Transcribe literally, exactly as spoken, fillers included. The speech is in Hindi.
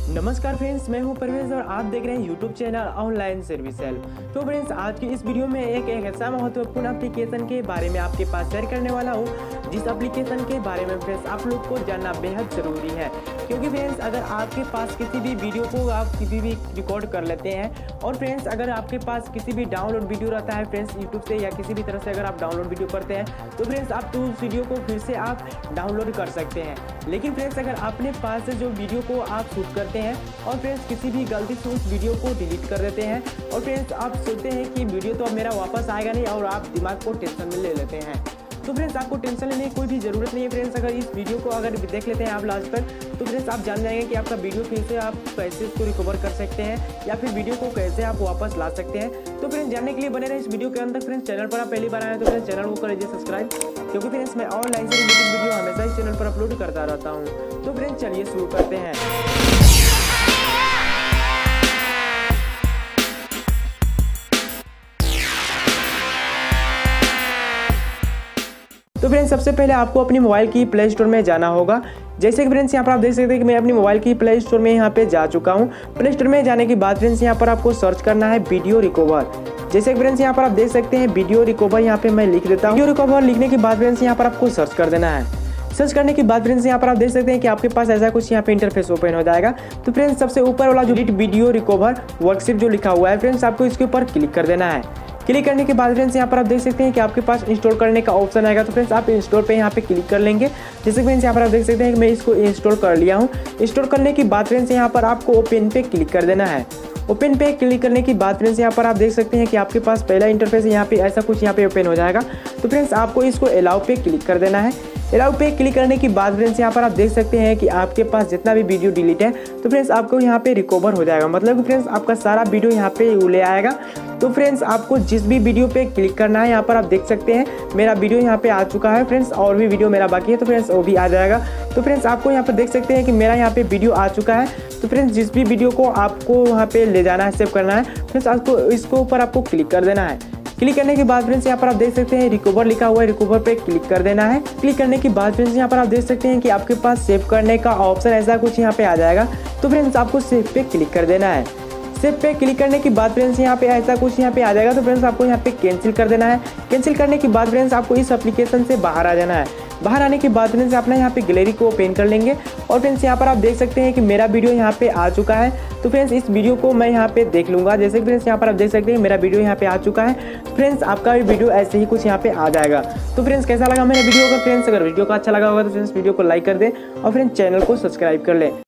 नमस्कार फ्रेंड्स, मैं हूं परवेज और आप देख रहे हैं YouTube channel online service help. तो फ्रेंड्स, आज की इस वीडियो में एक, एक ऐसा महत्वपूर्ण एप्लीकेशन के बारे में आपके पास शेयर करने वाला हूं, जिस एप्लीकेशन के बारे में फ्रेंड्स आप लोग को जानना बेहद ज़रूरी है। क्योंकि फ्रेंड्स, अगर आपके पास किसी भी वीडियो को आप किसी भी रिकॉर्ड कर लेते हैं और फ्रेंड्स अगर आपके पास किसी भी डाउनलोड वीडियो रहता है फ्रेंड्स यूट्यूब से या किसी भी तरह से अगर आप डाउनलोड वीडियो करते हैं तो फ्रेंड्स आप तो उस वीडियो को फिर से आप डाउनलोड कर सकते हैं। लेकिन फ्रेंड्स, अगर अपने पास से जो वीडियो को आप शूट करते हैं और फ्रेंड्स किसी भी गलती से उस वीडियो को डिलीट कर देते हैं और फ्रेंड्स आप सोचते हैं कि वीडियो तो अब मेरा वापस आएगा नहीं और आप दिमाग को टेंशन में ले लेते हैं। तो फ्रेंड्स, आपको टेंशन लेने की कोई भी ज़रूरत नहीं है फ्रेंड्स। अगर इस वीडियो को अगर देख लेते हैं आप लास्ट तक तो फ्रेंड्स आप जान जाएंगे कि आपका वीडियो फिर से आप कैसे इसको रिकवर कर सकते हैं या फिर वीडियो को कैसे आप वापस ला सकते हैं। तो फ्रेंड्स, जानने के लिए बने रहे इस वीडियो के अंत तक। फ्रेंड्स, चैनल पर आप पहली बार आए तो फ्रेंड्स चैनल को कर लीजिए सब्सक्राइब, क्योंकि फ्रेंड्स मैं ऑनलाइन से रिलेटेड वीडियो हमेशा इस चैनल पर अपलोड करता रहता हूँ। तो फ्रेंड्स चलिए शुरू करते हैं। तो फ्रेंड्स, सबसे पहले आपको अपनी मोबाइल की प्ले स्टोर में जाना होगा। जैसे कि फ्रेंड्स यहाँ पर आप देख सकते हैं कि मैं अपनी मोबाइल की प्ले स्टोर में यहाँ पे जा चुका हूँ। प्ले स्टोर में जाने के बाद फ्रेंड्स यहाँ पर आपको सर्च करना है वीडियो रिकवर। जैसे कि फ्रेंड्स यहाँ पर आप देख सकते हैं वीडियो रिकवर, यहाँ पे मैं लिख देता हूँ। वीडियो रिकवर लिखने के बाद फ्रेंड्स यहाँ पर आपको सर्च कर देना है। सर्च करने के बाद फ्रेंड्स यहाँ पर आप देख सकते हैं कि आपके पास ऐसा कुछ यहाँ पे इंटरफेस ओपन हो जाएगा। तो फ्रेंड्स, सबसे ऊपर वाला जो वीडियो रिकवर वर्कशीट जो लिखा हुआ है फ्रेंड्स आपको इसके ऊपर क्लिक कर देना है। क्लिक करने के बाद फ्रेंड्स यहाँ पर आप देख सकते हैं कि आपके पास इंस्टॉल करने का ऑप्शन आएगा। तो फ्रेंड्स आप इंस्टॉल पे यहाँ पे क्लिक कर लेंगे। जैसे फ्रेंड्स यहाँ पर आप देख सकते हैं कि मैं इसको इंस्टॉल कर लिया हूँ। इंस्टॉल करने के बाद फ्रेंड्स यहाँ पर आपको ओपन पे क्लिक कर देना है। ओपन पे क्लिक करने के बाद फ्रेंड्स यहाँ पर आप देख सकते हैं कि आपके पास पहला इंटरफेस यहाँ पे ऐसा कुछ यहाँ पे ओपन हो जाएगा। तो फ्रेंड्स आपको इसको अलाउ पे क्लिक कर देना है। अलाउ पे क्लिक करने के बाद फ्रेंड्स यहाँ पर आप देख सकते हैं कि आपके पास जितना भी वीडियो डिलीट है तो फ्रेंड्स आपको यहाँ पे रिकवर हो जाएगा। मतलब कि फ्रेंड्स आपका सारा वीडियो यहाँ पे ले आएगा। तो फ्रेंड्स आपको जिस भी वीडियो पे क्लिक करना है यहाँ पर आप देख सकते हैं मेरा वीडियो यहाँ पे आ चुका है फ्रेंड्स, और भी वीडियो मेरा बाकी है तो फ्रेंड्स वो भी आ जाएगा। तो फ्रेंड्स आपको यहाँ पर देख सकते हैं कि मेरा यहाँ पे वीडियो आ चुका है। तो फ्रेंड्स जिस भी वीडियो को आपको वहाँ पे ले जाना है, सेव करना है फ्रेंड्स आपको इसको ऊपर आपको क्लिक कर देना है। क्लिक करने के बाद फ्रेंड्स यहाँ पर आप देख सकते हैं रिकवर लिखा हुआ है, रिकवर पे क्लिक कर देना है। क्लिक करने के बाद फ्रेंड्स यहाँ पर आप देख सकते हैं कि आपके पास सेव करने का ऑप्शन ऐसा कुछ यहाँ पे आ जाएगा। तो फ्रेंड्स आपको सेव पे क्लिक कर देना है। सेव पे क्लिक करने के बाद फ्रेंड्स यहाँ पे ऐसा कुछ यहाँ पे आ जाएगा। तो फ्रेंड्स आपको यहाँ पे कैंसिल कर देना है। कैंसिल करने के बाद फ्रेंड्स आपको इस एप्लीकेशन से बाहर आ जाना है। बाहर आने के बाद फ्रेंड्स अपना यहाँ पे गैलरी को ओपन कर लेंगे और फ्रेंड्स यहाँ पर आप देख सकते हैं कि मेरा वीडियो यहाँ पे आ चुका है। तो फ्रेंड्स इस वीडियो को मैं यहाँ पे देख लूँगा। जैसे कि फ्रेंड्स यहाँ पर आप देख सकते हैं मेरा वीडियो यहाँ पे आ चुका है। फ्रेंड्स आपका भी वीडियो ऐसे ही कुछ यहाँ पे आ जाएगा। तो फ्रेंड्स कैसा लगा मेरा वीडियो का? फ्रेंड्स अगर वीडियो को अच्छा लगा होगा तो फ्रेंड्स वीडियो को लाइक कर दें और फ्रेंड्स चैनल को सब्सक्राइब कर लें।